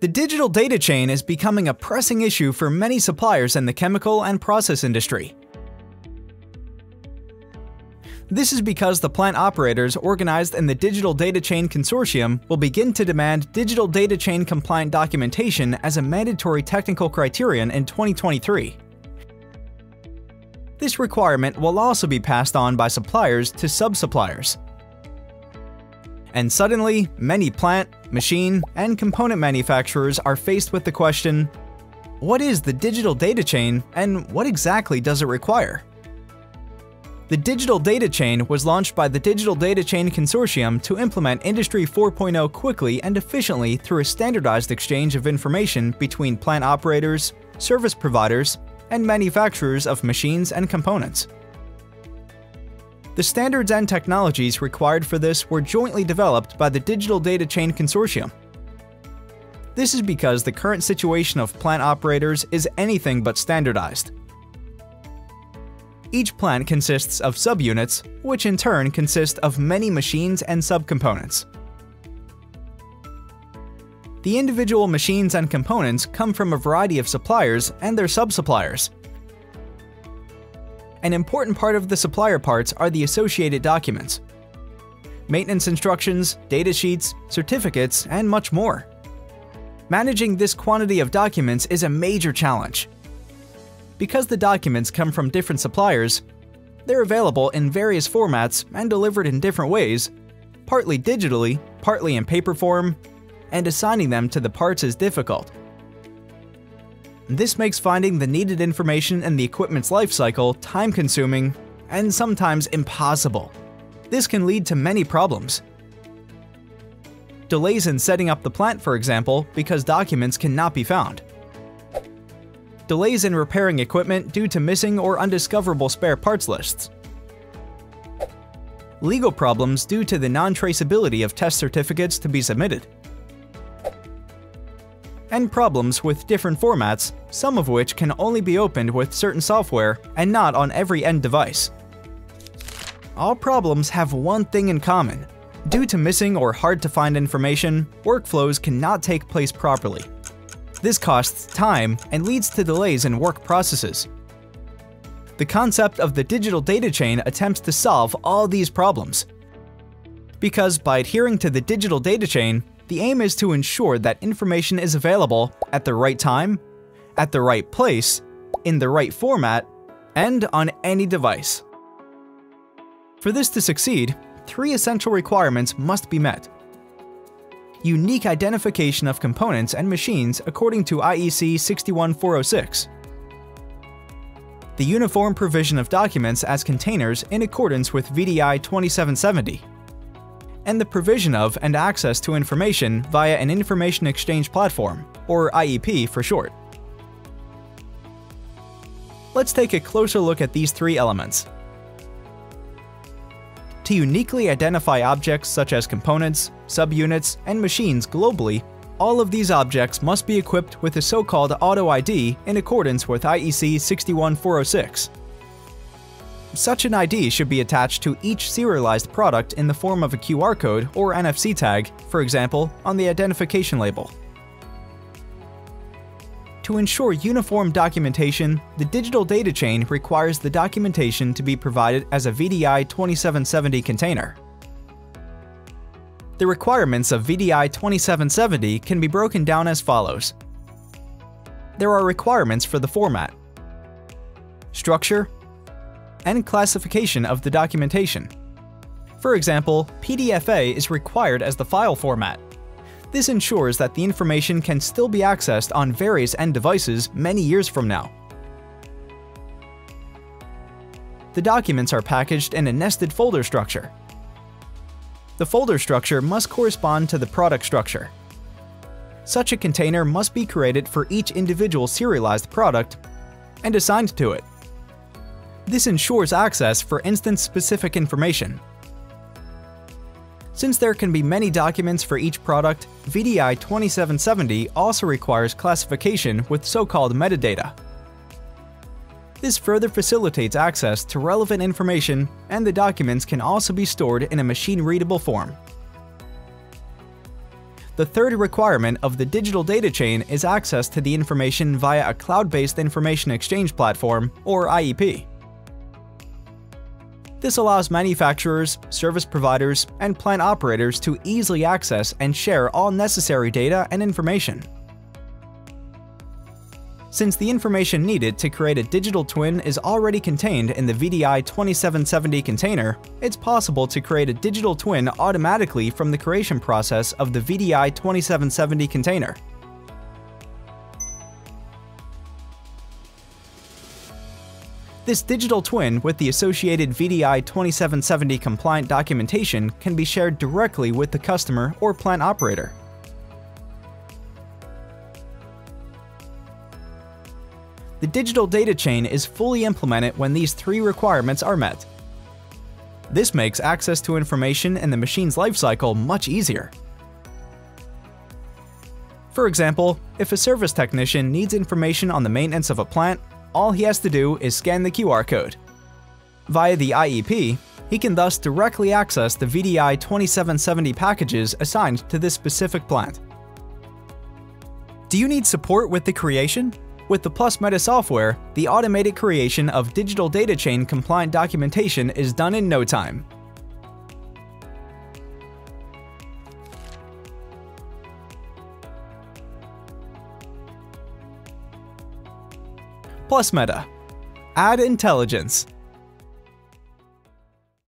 The digital data chain is becoming a pressing issue for many suppliers in the chemical and process industry. This is because the plant operators organized in the Digital Data Chain Consortium will begin to demand digital data chain compliant documentation as a mandatory technical criterion in 2023. This requirement will also be passed on by suppliers to sub-suppliers. And suddenly, many plant, machine, and component manufacturers are faced with the question, what is the digital data chain and what exactly does it require? The Digital Data Chain was launched by the Digital Data Chain Consortium to implement Industry 4.0 quickly and efficiently through a standardized exchange of information between plant operators, service providers, and manufacturers of machines and components. The standards and technologies required for this were jointly developed by the Digital Data Chain Consortium. This is because the current situation of plant operators is anything but standardized. Each plant consists of subunits, which in turn consist of many machines and subcomponents. The individual machines and components come from a variety of suppliers and their sub-suppliers. An important part of the supplier parts are the associated documents, maintenance instructions, data sheets, certificates, and much more. Managing this quantity of documents is a major challenge. Because the documents come from different suppliers, they're available in various formats and delivered in different ways, partly digitally, partly in paper form, and assigning them to the parts is difficult. This makes finding the needed information in the equipment's life cycle time-consuming and sometimes impossible. This can lead to many problems. Delays in setting up the plant, for example, because documents cannot be found. Delays in repairing equipment due to missing or undiscoverable spare parts lists. Legal problems due to the non-traceability of test certificates to be submitted. And problems with different formats, some of which can only be opened with certain software and not on every end device. All problems have one thing in common. Due to missing or hard-to-find information, workflows cannot take place properly. This costs time and leads to delays in work processes. The concept of the digital data chain attempts to solve all these problems. Because by adhering to the digital data chain, the aim is to ensure that information is available at the right time, at the right place, in the right format, and on any device. For this to succeed, 3 essential requirements must be met. Unique identification of components and machines according to IEC 61406. The uniform provision of documents as containers in accordance with VDI 2770. And the provision of and access to information via an Information Exchange Platform, or IEP for short. Let's take a closer look at these 3 elements. To uniquely identify objects such as components, subunits, and machines globally, all of these objects must be equipped with a so-called AutoID in accordance with IEC 61406. Such an ID should be attached to each serialized product in the form of a QR code or NFC tag, for example, on the identification label. To ensure uniform documentation, the digital data chain requires the documentation to be provided as a VDI 2770 container. The requirements of VDI 2770 can be broken down as follows. There are requirements for the format, structure, and classification of the documentation. For example, PDFA is required as the file format. This ensures that the information can still be accessed on various end devices many years from now. The documents are packaged in a nested folder structure. The folder structure must correspond to the product structure. Such a container must be created for each individual serialized product and assigned to it. This ensures access for instance-specific information. Since there can be many documents for each product, VDI 2770 also requires classification with so-called metadata. This further facilitates access to relevant information, and the documents can also be stored in a machine-readable form. The third requirement of the digital data chain is access to the information via a cloud-based information exchange platform, or IEP. This allows manufacturers, service providers, and plant operators to easily access and share all necessary data and information. Since the information needed to create a digital twin is already contained in the VDI 2770 container, it's possible to create a digital twin automatically from the creation process of the VDI 2770 container. This digital twin with the associated VDI 2770 compliant documentation can be shared directly with the customer or plant operator. The digital data chain is fully implemented when these three requirements are met. This makes access to information in the machine's lifecycle much easier. For example, if a service technician needs information on the maintenance of a plant, all he has to do is scan the QR code. Via the IEP, he can thus directly access the VDI 2770 packages assigned to this specific plant. Do you need support with the creation? With the plusmeta software, the automated creation of digital data chain compliant documentation is done in no time. plusmeta. Add intelligence.